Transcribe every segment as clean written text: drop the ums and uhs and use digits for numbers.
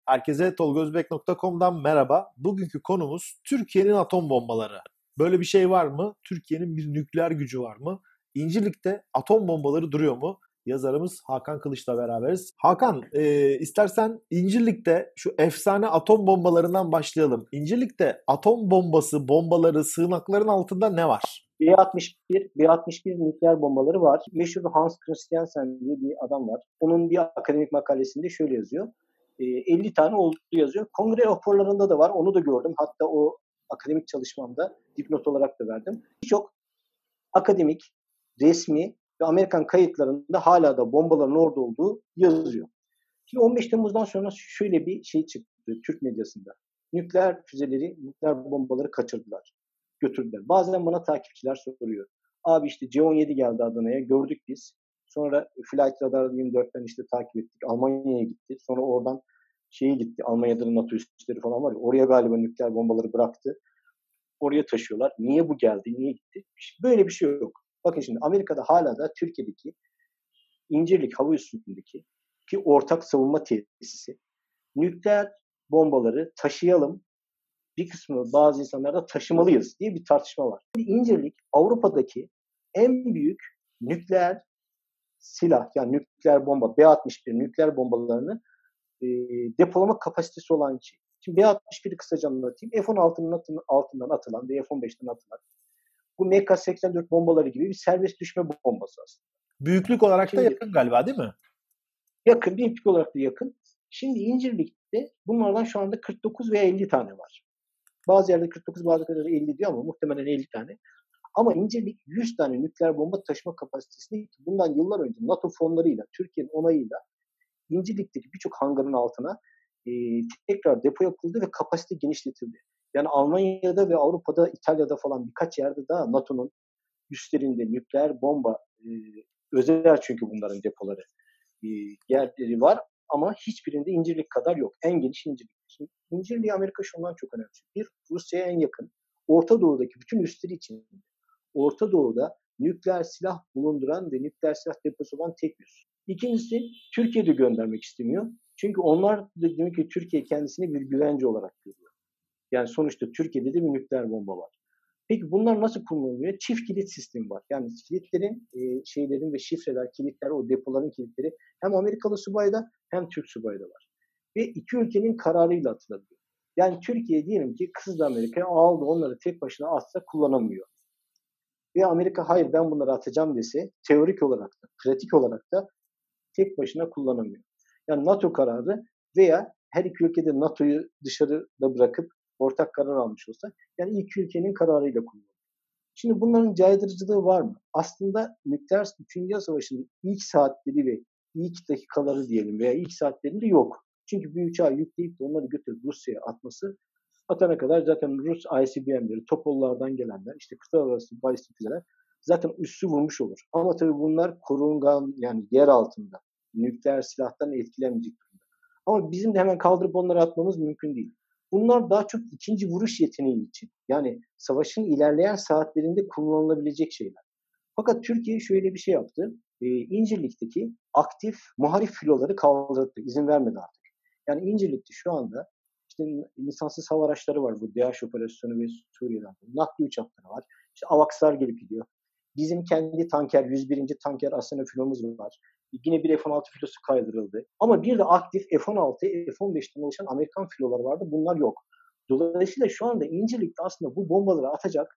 Herkese tolgozbek.com'dan merhaba. Bugünkü konumuz Türkiye'nin atom bombaları. Böyle bir şey var mı? Türkiye'nin bir nükleer gücü var mı? İncirlik'te atom bombaları duruyor mu? Yazarımız Hakan Kılıç'la beraberiz. Hakan, istersen İncirlik'te şu efsane atom bombalarından başlayalım. İncirlik'te atom bombası, bombaları, sığınakların altında ne var? B-61 nükleer bombaları var. Meşhur Hans Christiansen diye bir adam var. Onun bir akademik makalesinde şöyle yazıyor. 50 tane olduğu yazıyor. Kongre raporlarında da var. Onu da gördüm. Hatta o akademik çalışmamda dipnot olarak da verdim. Birçok akademik, resmi ve Amerikan kayıtlarında hala da bombaların orada olduğu yazıyor. Şimdi 15 Temmuz'dan sonra şöyle bir şey çıktı Türk medyasında. Nükleer füzeleri, nükleer bombaları kaçırdılar, götürdüler. Bazen bana takipçiler soruyor. Abi işte C-17 geldi Adana'ya, gördük biz. Sonra Flight Radar 24'ten işte takip ettik. Almanya'ya gitti. Sonra oradan şeye gitti. Almanya'da NATO üsleri falan var ya. Oraya galiba nükleer bombaları bıraktı. Oraya taşıyorlar. Niye bu geldi? Niye gitti? Böyle bir şey yok. Bakın şimdi Amerika'da hala da Türkiye'deki İncirlik Hava Üssü'ndeki ki ortak savunma tesisi nükleer bombaları taşıyalım, bir kısmı bazı insanlar da taşımalıyız diye bir tartışma var. İncirlik Avrupa'daki en büyük nükleer silah, yani nükleer bomba, B-61 nükleer bombalarını depolama kapasitesi olan şey. Şimdi B-61'i kısaca anlatayım. F-16'nın altından atılan ve F-15'ten atılan bu MK-84 bombaları gibi bir serbest düşme bombası aslında. Büyüklük olarak da yakın galiba, değil mi? Yakın, büyüklük olarak da yakın. Şimdi İncirlik'te bunlardan şu anda 49 veya 50 tane var. Bazı yerde 49, bazı yerde 50 diyor ama muhtemelen 50 tane. Ama İncirlik 100 tane nükleer bomba taşıma kapasitesini bundan yıllar önce NATO fonlarıyla, Türkiye'nin onayıyla İncirlik'teki birçok hangarın altına tekrar depo yapıldı ve kapasite genişletildi. Yani Almanya'da ve Avrupa'da, İtalya'da falan birkaç yerde daha NATO'nun üstlerinde nükleer bomba, özel çünkü bunların depoları, yerleri var ama hiçbirinde İncirlik kadar yok. En geniş İncirlik. Şimdi İncirlik'i Amerika şundan çok önemli. Bir, Rusya'ya en yakın. Orta Doğu'daki bütün üsleri için Orta Doğu'da nükleer silah bulunduran ve nükleer silah deposu olan tek üs. İkincisi, Türkiye'de göndermek istemiyor. Çünkü onlar da demek ki Türkiye kendisini bir güvence olarak görüyor. Yani sonuçta Türkiye'de de bir nükleer bomba var. Peki bunlar nasıl kullanılıyor? Çift kilit sistemi var. Yani kilitlerin, şeylerin ve şifreler, kilitler, o depoların kilitleri hem Amerikalı subayda hem Türk subayda var. Ve iki ülkenin kararıyla atılabiliyor. Yani Türkiye diyelim ki kızdı Amerika'ya, aldı onları tek başına atsa kullanamıyor. Ve Amerika hayır ben bunları atacağım dese teorik olarak da, pratik olarak da tek başına kullanamıyor. Yani NATO kararı veya her iki ülkede NATO'yu dışarıda bırakıp ortak karar almış olsa, yani iki ülkenin kararıyla kullanılıyor. Şimdi bunların caydırıcılığı var mı? Aslında nükleer 3. Dünya Savaşı'nın ilk saatleri ve ilk dakikaları diyelim veya ilk saatlerinde yok. Çünkü bir uçağı yükleyip de onları götürüp Rusya'ya atması, atana kadar zaten Rus ICBM'leri, Topollardan gelenler, işte kıta arası balistik füzeler zaten üssü vurmuş olur. Ama tabii bunlar korungan, yani yer altında, nükleer silahtan etkilenmeyecek durumda. Ama bizim de hemen kaldırıp onları atmamız mümkün değil. Bunlar daha çok ikinci vuruş yeteneği için. Yani savaşın ilerleyen saatlerinde kullanılabilecek şeyler. Fakat Türkiye şöyle bir şey yaptı. İncirlik'teki aktif muharip filoları kaldırdı. İzin vermedi artık. Yani İncirlik'te şu anda işte insansız hava araçları var. Bu DAEŞ operasyonu ve Suriye'den. Nakli uçakları var. İşte AVAX'lar gelip gidiyor. Bizim kendi tanker, 101. tanker Asena filomuz var. Yine bir F-16 filosu kaydırıldı. Ama bir de aktif F-16, F-15'ten oluşan Amerikan filoları vardı. Bunlar yok. Dolayısıyla şu anda İncirlik'te aslında bu bombaları atacak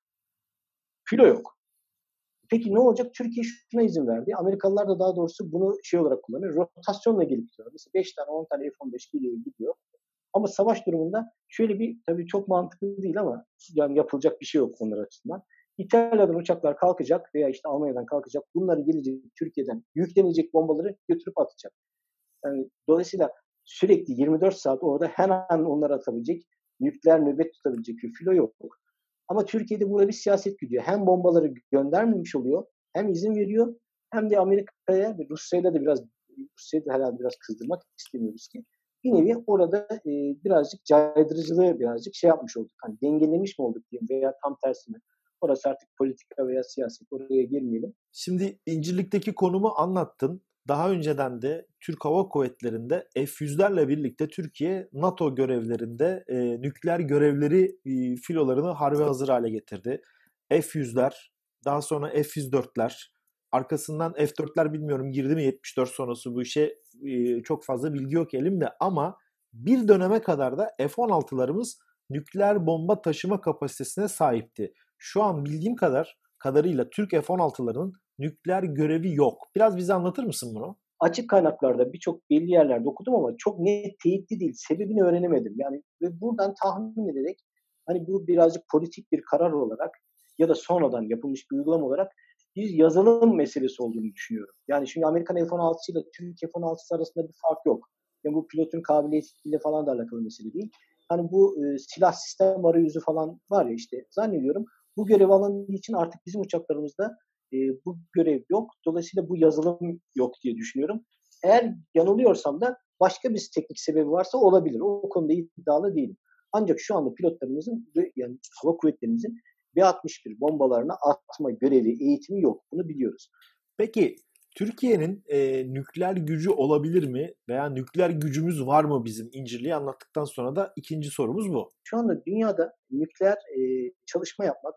filo yok. Peki ne olacak? Türkiye şuna izin verdi. Amerikalılar da daha doğrusu bunu şey olarak kullanıyor. Rotasyonla gelip gidiyor. Mesela 5 tane 10 tane F-15 geliyor gidiyor. Ama savaş durumunda şöyle bir, tabii çok mantıklı değil ama yani yapılacak bir şey yok onlar açısından. İtalya'dan uçaklar kalkacak veya işte Almanya'dan kalkacak. Bunları gelecek Türkiye'den yüklenecek bombaları götürüp atacak. Yani dolayısıyla sürekli 24 saat orada hemen onları atabilecek, nükleer nöbet tutabilecek bir filo yok. Ama Türkiye'de burada bir siyaset gidiyor. Hem bombaları göndermemiş oluyor, hem izin veriyor, hem de Amerika'ya ve Rusya'yla da Rusya'yı da herhalde biraz kızdırmak istemiyoruz ki. Bir nevi orada birazcık caydırıcılığı birazcık şey yapmış olduk. Hani dengelemiş mi olduk diyeyim veya tam tersine. Orası artık politika veya siyaset. Oraya girmeyelim. Şimdi İncirlik'teki konumu anlattın. daha önceden de Türk Hava Kuvvetleri'nde F-100'lerle birlikte Türkiye NATO görevlerinde nükleer görevleri filolarını harbe hazır hale getirdi. F-100'ler, daha sonra F-104'ler, arkasından F-4'ler bilmiyorum girdi mi 74 sonrası bu işe çok fazla bilgi yok elimde ama bir döneme kadar da F-16'larımız nükleer bomba taşıma kapasitesine sahipti. Şu an bildiğim kadarıyla Türk F-16'larının nükleer görevi yok. Biraz bize anlatır mısın bunu? Açık kaynaklarda birçok belli yerlerde okudum ama çok net teyitli değil. Sebebini öğrenemedim. Yani ve buradan tahmin ederek hani bu birazcık politik bir karar olarak ya da sonradan yapılmış bir uygulama olarak bir yazılım meselesi olduğunu düşünüyorum. Yani şimdi Amerikan F-16 ile Türk F-16 arasında bir fark yok. Yani bu pilotun kabiliyetiyle falan da alakalı mesele değil. Hani bu silah sistem arayüzü falan var ya işte zannediyorum bu görev alanı için artık bizim uçaklarımızda bu görev yok. Dolayısıyla bu yazılım yok diye düşünüyorum. Eğer yanılıyorsam da başka bir teknik sebebi varsa olabilir. O konuda iddialı değilim. Ancak şu anda pilotlarımızın yani hava kuvvetlerimizin B-61 bombalarına atma görevi, eğitimi yok. Bunu biliyoruz. Peki Türkiye'nin nükleer gücü olabilir mi? Veya nükleer gücümüz var mı bizim İncirli'yi anlattıktan sonra da ikinci sorumuz bu. Şu anda dünyada nükleer çalışma yapmak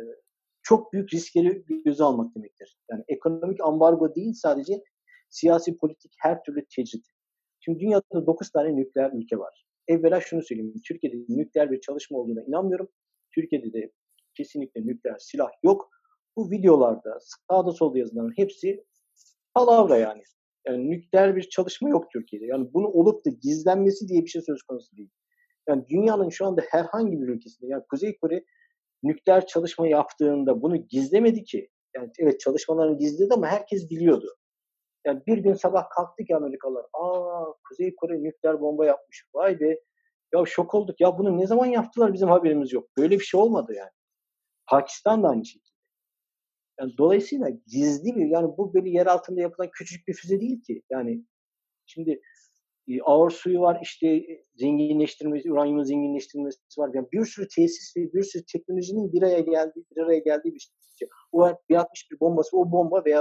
çok büyük riskleri göze almak demektir. Yani ekonomik ambargo değil sadece siyasi, politik her türlü tecrit. Şimdi dünyada 9 tane nükleer ülke var. Evvela şunu söyleyeyim. Türkiye'de nükleer bir çalışma olduğuna inanmıyorum. Türkiye'de de kesinlikle nükleer silah yok. Bu videolarda sağda solda yazılanların hepsi palavra yani. Yani nükleer bir çalışma yok Türkiye'de. Yani bunu olup da gizlenmesi diye bir şey söz konusu değil. Yani dünyanın şu anda herhangi bir ülkesinde yani Kuzey Kore nükleer çalışma yaptığında bunu gizlemedi ki. Yani evet çalışmalarını gizledi ama herkes biliyordu. Yani bir gün sabah kalktı ki Amerikalılar, Kuzey Kore nükleer bomba yapmış. Vay be. Ya şok olduk. Ya bunu ne zaman yaptılar bizim haberimiz yok. Böyle bir şey olmadı yani. Pakistan da aynı şekilde. Yani dolayısıyla gizli bir yani bu böyle yer altında yapılan küçük bir füze değil ki. Yani şimdi ağır suyu var, işte zenginleştirmesi, uranyumun zenginleştirilmesi var. Yani bir sürü tesis ve bir sürü teknolojinin bir araya geldiği bir şey. O B-61 bombası, o bomba veya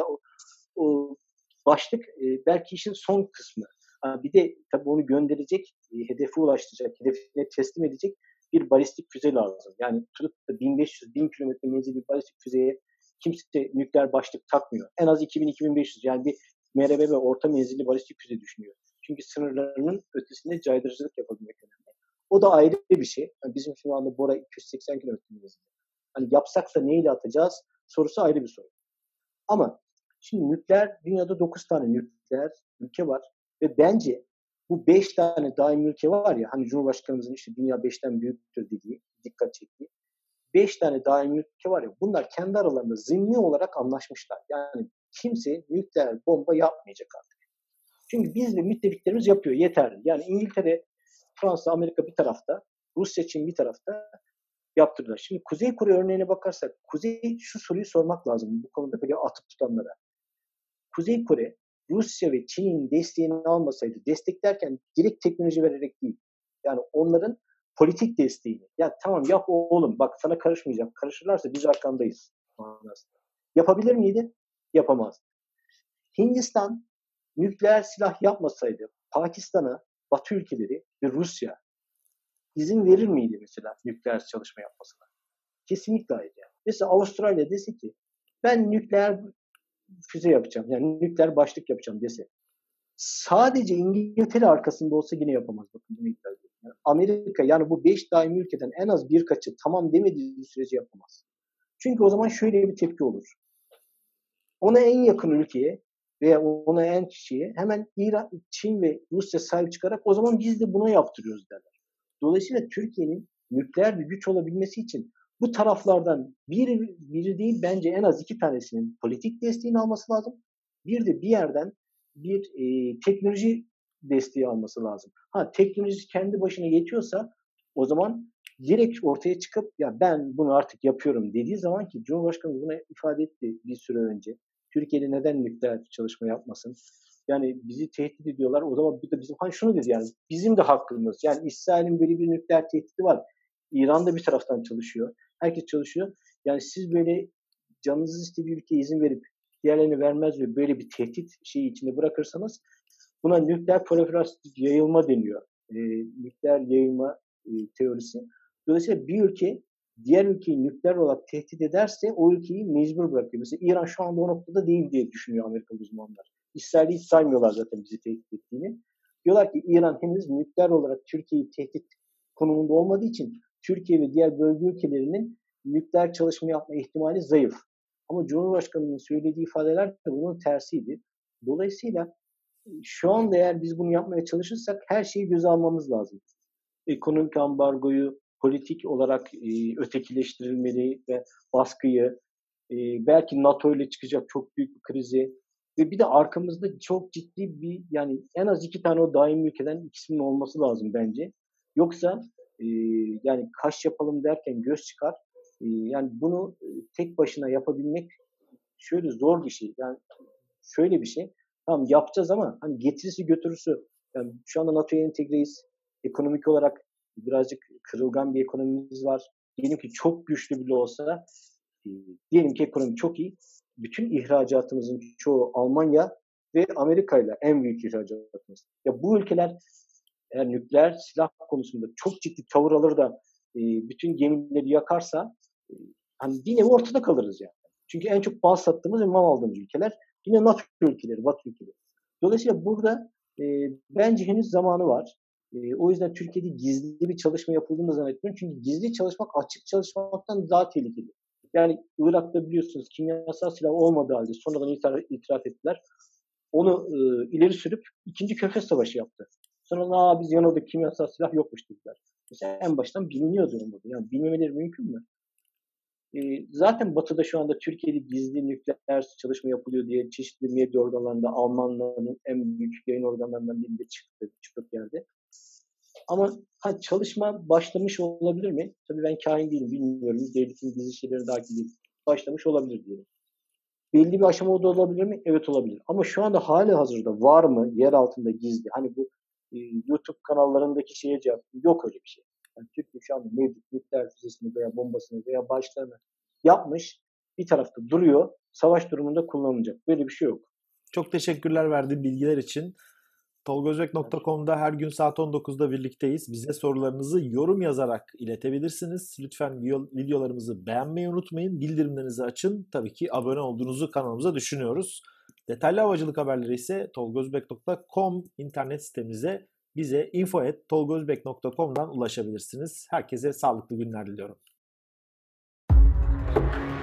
o başlık belki işin son kısmı. Bir de tabii onu gönderecek, hedefe ulaştıracak, hedefine teslim edecek bir balistik füze lazım. Yani tutup da 1500-1000 kilometre menzilli bir balistik füzeye kimse nükleer başlık takmıyor. En az 2000-2500 yani bir MRB ve orta menzilli balistik füze düşünüyor. Çünkü sınırlarının ötesinde caydırıcılık yapabilmek önemli. O da ayrı bir şey. Yani bizim şu anda Bora 280 kilometre menzilli. Hani yapsak da neyle atacağız sorusu ayrı bir soru. Ama şimdi nükleer, dünyada 9 tane nükleer ülke var ve bence bu 5 tane daimi ülke var ya hani Cumhurbaşkanımızın işte dünya 5'ten büyüktür dediği, dikkat çektiği. 5 tane daimi ülke var ya bunlar kendi aralarında zimni olarak anlaşmışlar. Yani kimse nükleer bomba yapmayacak artık. Çünkü biz ve müttefiklerimiz yapıyor yeterli. Yani İngiltere, Fransa, Amerika bir tarafta, Rusya, Çin bir tarafta yaptırdılar. Şimdi Kuzey Kore örneğine bakarsak, Kuzey şu soruyu sormak lazım bu konuda böyle atıp tutanlara. Kuzey Kore, Rusya ve Çin'in desteğini almasaydı, destek derken direkt teknoloji vererek değil. Yani onların politik desteğini. Ya tamam yap oğlum bak sana karışmayacağım. Karışırlarsa biz arkandayız. Yapabilir miydi? Yapamaz. Hindistan nükleer silah yapmasaydı Pakistan'a, Batı ülkeleri ve Rusya izin verir miydi mesela nükleer çalışma yapmasına? Kesinlikle hayır yani. Mesela Avustralya dese ki ben nükleer füze yapacağım. Yani nükleer başlık yapacağım dese. Sadece İngiltere arkasında olsa yine yapamaz. Bakın bunu iddia ediyorum. Yani Amerika yani bu 5 daimi ülkeden en az birkaçı tamam demediği sürece yapamaz. Çünkü o zaman şöyle bir tepki olur. Ona en yakın ülkeye veya ona en kişiye hemen İran, Çin ve Rusya sahip çıkarak o zaman biz de buna yaptırıyoruz derler. Dolayısıyla Türkiye'nin nükleer bir güç olabilmesi için bu taraflardan biri değil bence en az 2 tanesinin politik desteğini alması lazım. Bir de bir yerden bir teknoloji desteği alması lazım. Teknoloji kendi başına yetiyorsa o zaman direkt ortaya çıkıp ya ben bunu artık yapıyorum dediği zaman ki Cumhurbaşkanı buna ifade etti bir süre önce. Türkiye'de neden nükleer çalışma yapmasın? Yani bizi tehdit ediyorlar. O zaman bir de bizim şunu dedi yani bizim de hakkımız. Yani İsrail'in böyle bir nükleer tehdidi var. İran da bir taraftan çalışıyor. Herkes çalışıyor. Yani siz böyle canınız istediği ülkeye izin verip diğerlerini vermez ve böyle bir tehdit şeyi içinde bırakırsanız buna nükleer proliferasyon yayılma deniyor. Nükleer yayılma teorisi. Dolayısıyla bir ülke diğer ülkeyi nükleer olarak tehdit ederse o ülkeyi mecbur bırakıyor. Mesela İran şu anda o noktada değil diye düşünüyor Amerikalı uzmanlar. İsrail'i hiç saymıyorlar zaten bizi tehdit ettiğini. Diyorlar ki İran henüz nükleer olarak Türkiye'yi tehdit konumunda olmadığı için Türkiye ve diğer bölge ülkelerinin nükleer çalışma yapma ihtimali zayıf. Ama Cumhurbaşkanı'nın söylediği ifadeler de bunun tersiydi. Dolayısıyla şu anda eğer biz bunu yapmaya çalışırsak her şeyi göze almamız lazım. Ekonomik ambargoyu politik olarak ötekileştirilmeli ve baskıyı, belki NATO ile çıkacak çok büyük bir krizi ve bir de arkamızda çok ciddi bir yani en az 2 tane o daimi ülkeden ikisinin olması lazım bence. Yoksa yani kaş yapalım derken göz çıkar. Yani bunu tek başına yapabilmek şöyle zor bir şey. Yani şöyle bir şey. Tamam yapacağız ama hani getirisi götürüsü. Yani şu anda NATO'ya entegreyiz. Ekonomik olarak birazcık kırılgan bir ekonomimiz var. Diyelim ki çok güçlü bile olsa diyelim ki ekonomi çok iyi. Bütün ihracatımızın çoğu Almanya ve Amerika ile en büyük ihracatımız. Ya bu ülkeler eğer nükleer silah konusunda çok ciddi tavır alır da bütün gemileri yakarsa hani bir nevi ortada kalırız yani. Çünkü en çok mal sattığımız ve mal aldığımız ülkeler yine NATO ülkeleri, Batı ülkeleri. Dolayısıyla burada bence henüz zamanı var. O yüzden Türkiye'de gizli bir çalışma yapıldığını zannetmiyorum. Çünkü gizli çalışmak açık çalışmaktan daha tehlikeli. Yani Irak'ta biliyorsunuz kimyasal silah olmadığı halde sonradan itiraf ettiler. Onu ileri sürüp 2. Körfez Savaşı yaptı. Sonra biz yanıldık kimyasal silah yokmuş dediler. Mesela en baştan biliniyordu olmadı. Yani bilmemeleri mümkün mü? Zaten Batı'da şu anda Türkiye'de gizli nükleer çalışma yapılıyor diye çeşitli medya organlarında Almanların en büyük yayın organlarından birinde çıktık yerde. Ama çalışma başlamış olabilir mi? Tabii ben kahin değilim, bilmiyorum. Devletin gizli şeylerini takip edeyim. Başlamış olabilir diyelim. Belli bir aşamada olabilir mi? Evet olabilir. Ama şu anda hali hazırda var mı yer altında gizli? Hani bu YouTube kanallarındaki şeye cevap yok öyle bir şey. Yani Türkiye şu anda mevcut nükleer füzesini veya bombasını veya başlarını yapmış. Bir tarafta duruyor. Savaş durumunda kullanılacak. Böyle bir şey yok. Çok teşekkürler verdiğin bilgiler için. Tolgozbek.com'da her gün saat 19'da birlikteyiz. Bize sorularınızı yorum yazarak iletebilirsiniz. Lütfen videolarımızı beğenmeyi unutmayın. Bildirimlerinizi açın. Tabii ki abone olduğunuzu kanalımıza düşünüyoruz. Detaylı havacılık haberleri ise tolgozbek.com internet sitemize bize info@tolgozbek.com'dan ulaşabilirsiniz. Herkese sağlıklı günler diliyorum.